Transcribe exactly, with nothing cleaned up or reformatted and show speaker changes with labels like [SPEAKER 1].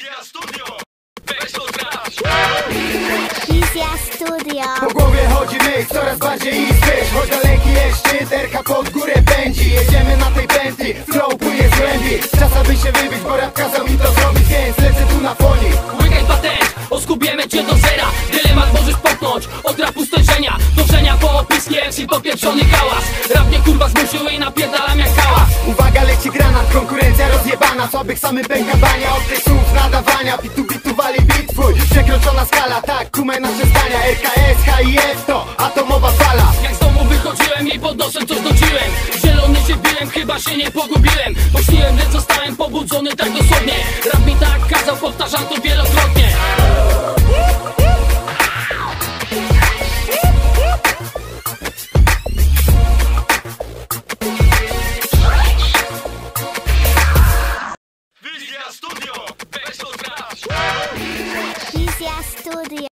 [SPEAKER 1] Wizja Studio! Weź to sprawdź!
[SPEAKER 2] Wizja Studio.
[SPEAKER 3] Po głowie chodzi myk, coraz bardziej i zwyż. Choć daleki jest szczyt, erka pod górę pędzi. Jedziemy na tej pętli, flow płynie z głębi. Czas aby się wybić, bo rap kazał mi to zrobić, więc lecę tu na foni.
[SPEAKER 4] Łykaj patent, oskubiemy cię do zera. Dylemat możesz popchnąć, od rapu stężenia dążenia po opiskiem, si popieprzony hałas. Rap mnie kurwa zmusił i napierdalam jak hałas.
[SPEAKER 3] Uwaga, leci granat, konkurencja rozjebana. Słabych samych pęka bania, od tych słów nadawania. Bitu bitu wali bit twój, przekroczona skala. Tak, kumaj nasze zdania, R K S, H I F to atomowa fala.
[SPEAKER 4] Jak z domu wychodziłem i pod nosem coś nosiłem. Zielony się biłem, chyba się nie pogubiłem. Bo śniłem, że zostałem pobudzony tak dosłownie. Rap mi tak kazał, powtarzam to wielokrotnie.
[SPEAKER 1] Wizja Studio! Weź to sprawdź!
[SPEAKER 2] Wizja Studio.